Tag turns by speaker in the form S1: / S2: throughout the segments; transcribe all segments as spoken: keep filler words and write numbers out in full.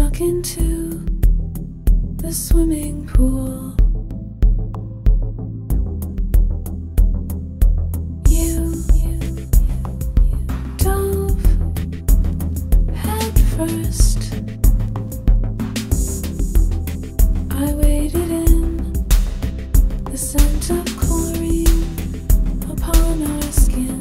S1: snuck into the swimming pool. You dove head first. I waded in the scent of chlorine upon our skin.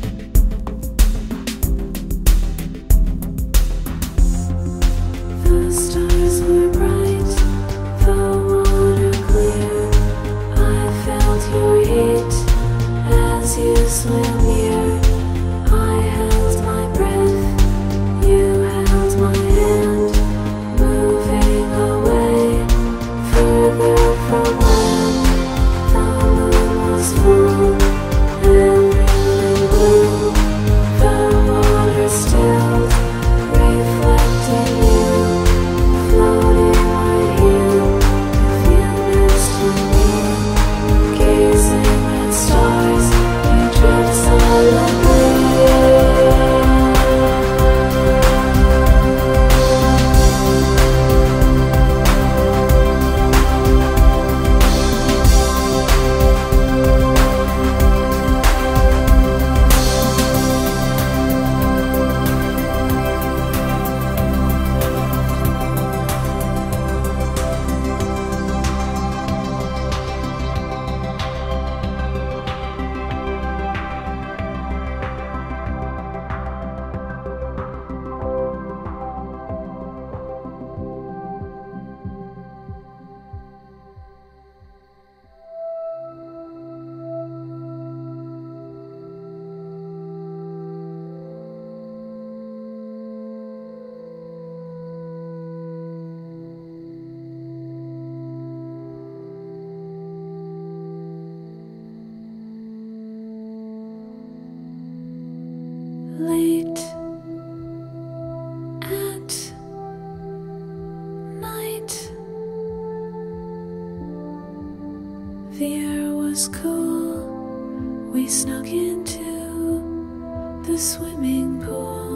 S1: The stars were bright, the water clear. I felt your heat as you swam near. I held my breath, you held my hand, moving away further from land. The moon was full and green and blue. The water stilled, reflecting you, floating right here. If you next to me, gazing at stars, you drift silently. Late at night, the air was cool. We snuck into the swimming pool.